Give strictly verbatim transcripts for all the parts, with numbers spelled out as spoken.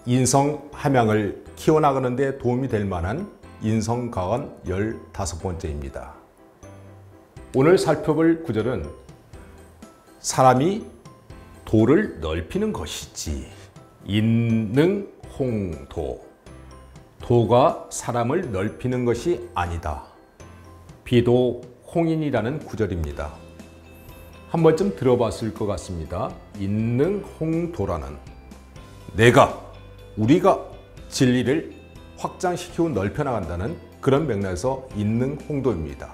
인성 함양을 키워나가는 데 도움이 될 만한 인성가원 열다섯 번째입니다. 오늘 살펴볼 구절은 사람이 도를 넓히는 것이지 인능홍도, 도가 사람을 넓히는 것이 아니다. 비도홍인이라는 구절입니다. 한 번쯤 들어봤을 것 같습니다. 인능홍도라는, 내가, 우리가 진리를 확장시키고 넓혀나간다는 그런 맥락에서 인능홍도입니다.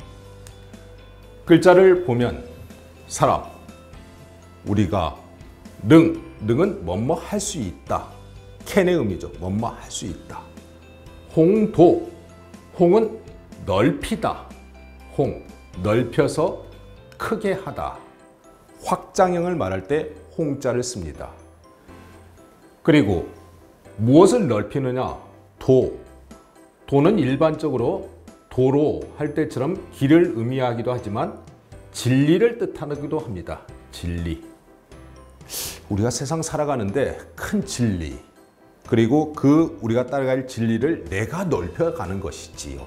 글자를 보면 사람, 우리가, 능, 능은 뭐뭐 할 수 있다. 캔의 의미죠. 뭐뭐 할 수 있다. 홍도, 홍은 넓히다. 홍, 넓혀서 크게 하다. 확장형을 말할 때 홍자를 씁니다. 그리고 무엇을 넓히느냐? 도. 도는 일반적으로 도로 할 때처럼 길을 의미하기도 하지만 진리를 뜻하기도 합니다. 진리. 우리가 세상 살아가는데 큰 진리, 그리고 그 우리가 따라갈 진리를 내가 넓혀가는 것이지요.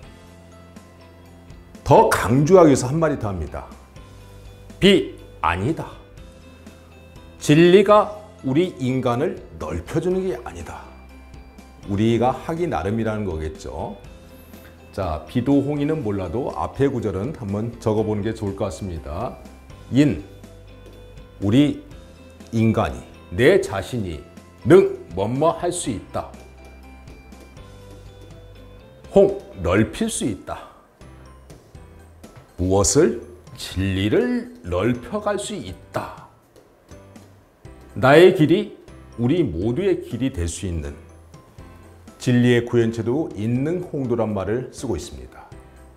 더 강조하기 위해서 한마디 더 합니다. 비, 아니다. 진리가 우리 인간을 넓혀주는 게 아니다. 우리가 하기 나름이라는 거겠죠. 자, 비도홍이는 몰라도 앞의 구절은 한번 적어보는 게 좋을 것 같습니다. 인, 우리 인간이, 내 자신이 능, 뭐뭐 할 수 있다. 홍, 넓힐 수 있다. 무엇을? 진리를 넓혀갈 수 있다. 나의 길이 우리 모두의 길이 될 수 있는 진리의 구현체도 인능홍도란 말을 쓰고 있습니다.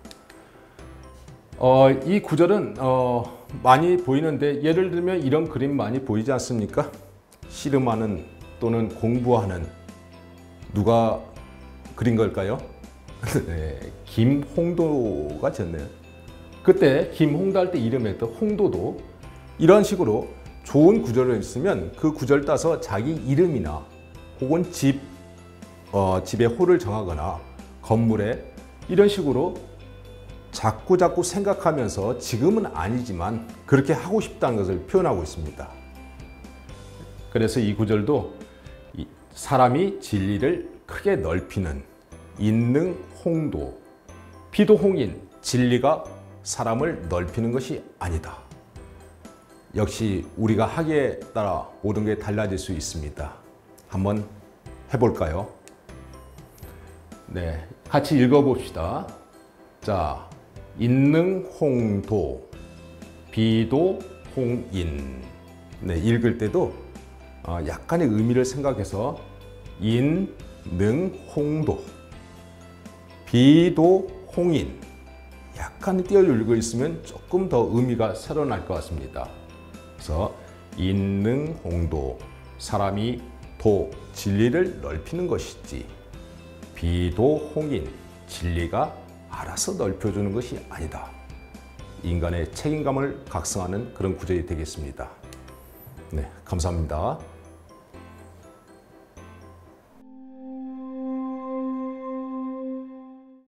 어, 이 구절은 어, 많이 보이는데, 예를 들면 이런 그림 많이 보이지 않습니까? 씨름하는 또는 공부하는, 누가 그린 걸까요? 네, 김홍도가 졌네요. 그때 김홍도 할 때 이름했던 홍도도 이런 식으로 좋은 구절을 있으면 그 구절 따서 자기 이름이나 혹은 집, 어, 집의 호를 정하거나 건물에 이런 식으로 자꾸 자꾸 생각하면서 지금은 아니지만 그렇게 하고 싶다는 것을 표현하고 있습니다. 그래서 이 구절도 사람이 진리를 크게 넓히는 인능홍도, 비도홍인, 진리가 사람을 넓히는 것이 아니다. 역시 우리가 하기에 따라 모든 게 달라질 수 있습니다. 한번 해볼까요? 네, 같이 읽어봅시다. 자, 인능홍도, 비도홍인. 네, 읽을 때도 약간의 의미를 생각해서 인능홍도, 비도홍인. 약간 띄어서 읽고 있으면 조금 더 의미가 새로날 것 같습니다. 그래서 인능홍도, 사람이 도, 진리를 넓히는 것이지 비도홍인, 진리가 알아서 넓혀주는 것이 아니다. 인간의 책임감을 각성하는 그런 구절이 되겠습니다. 네, 감사합니다.